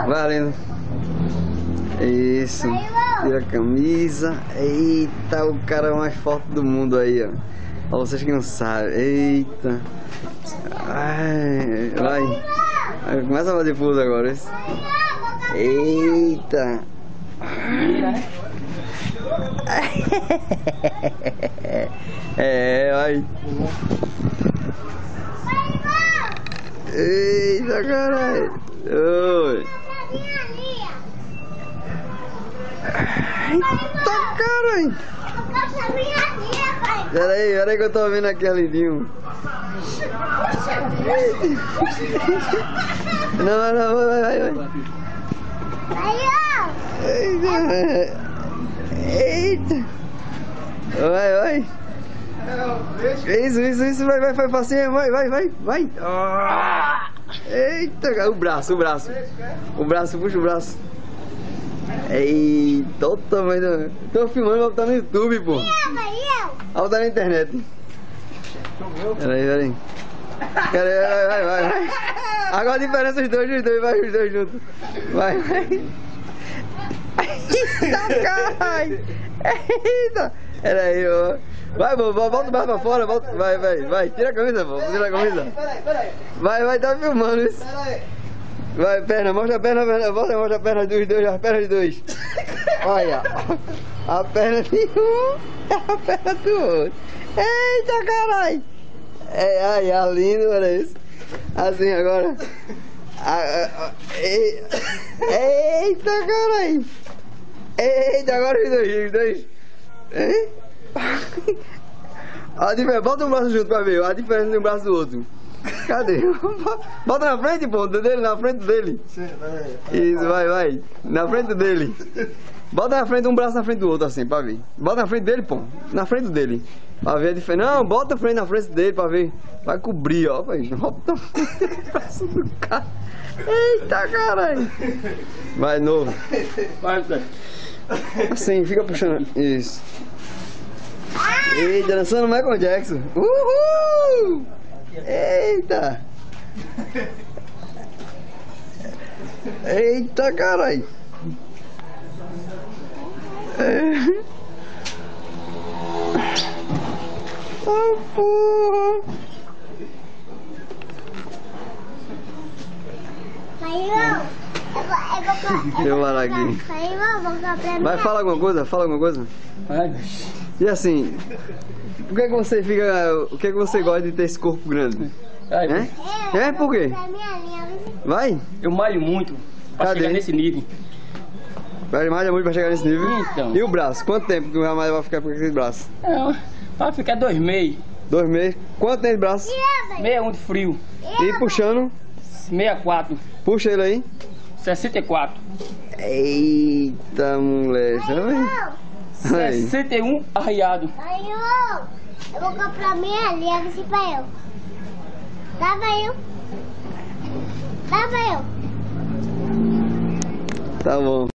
Valendo. Isso. Tira a camisa. Eita, o cara mais forte do mundo aí, ó. Pra vocês que não sabem. Eita. Ai, vai. Começa a fazer pulso agora. Isso. Eita. É, vai. Eita, caralho. Oi. Eita, caralho. Peraí que eu tô vendo aqui a lindinho. Não, vai. Eita. Vai. Isso, vai facinho, vai. Eita, o braço. Puxa o braço. Eita, o tamanho do... Tô filmando, vou botar no YouTube, pô. Vou botar na internet. Peraí. Vai. Agora a diferença dos dois, vai os dois juntos. Vai. Eita, caralho. Eita. Peraí, ó. Vai, volta o braço pra fora, volta. Vai. Tira a camisa, pô. Tira a camisa. Vai, tá filmando isso. Vai, perna, mostra a perna, mostra a perna dos dois, as pernas de dois. Olha, a perna de um é a perna do outro. Eita, caralho. Ai, lindo, olha isso. Assim, agora. Eita, caralho. Eita, agora os dois. Bota um braço junto pra ver a diferença de um braço do outro. Cadê? Bota na frente, pô, dele, na frente dele. Isso, vai. Na frente dele. Bota na frente, um braço na frente do outro, assim, pra ver. Bota na frente dele, pô. Na frente dele. Pra ver a diferença. Não, bota a frente na frente dele pra ver. Vai cobrir, ó. Bota o braço do cara. Eita, caralho. Vai, novo. Vai, assim, fica puxando. Isso. Eita, dançando Michael Jackson. Uhul! Eita! Eita, caralho! Oh, porra! Deixa eu parar aqui. Vai, fala alguma coisa? E assim, por que você fica... O que você gosta de ter esse corpo grande? Por quê? Vai? Eu malho muito pra chegar nesse nível. Malha muito pra chegar nesse nível? Então. E o braço? Quanto tempo que o Ramalho vai ficar com esse braço? Vai ficar 2 meses. 2 meses? Quanto tem de braço? 61 de frio. E puxando? 64. Puxa ele aí. 64. Eita, moleque. 61 arriado. Eu vou comprar minha linha assim pra eu. Dava eu. Tá bom.